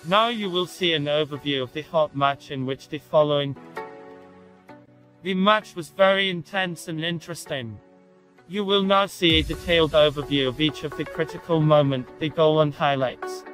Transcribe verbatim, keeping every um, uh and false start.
Now you will see an overview of the hot match in which the following. The match was very intense and interesting. You will now see a detailed overview of each of the critical moments, the goal and highlights.